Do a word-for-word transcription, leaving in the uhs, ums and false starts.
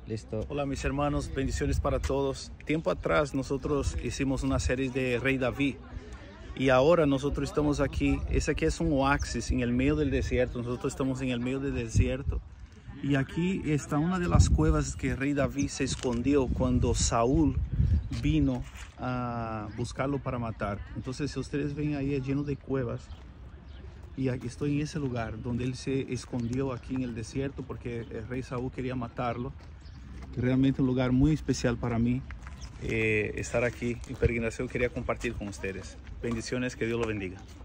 Listo. Hola mis hermanos, bendiciones para todos. Tiempo atrás nosotros hicimos una serie de Rey David y ahora nosotros estamos aquí. Ese aquí es un oasis en el medio del desierto. Nosotros estamos en el medio del desierto y aquí está una de las cuevas que Rey David se escondió cuando Saúl vino a buscarlo para matar. Entonces, si ustedes ven ahí, es lleno de cuevas. Y aquí estoy en ese lugar donde él se escondió aquí en el desierto porque el rey Saúl quería matarlo. Realmente un lugar muy especial para mí eh, estar aquí en peregrinación. Quería compartir con ustedes. Bendiciones, que Dios lo bendiga.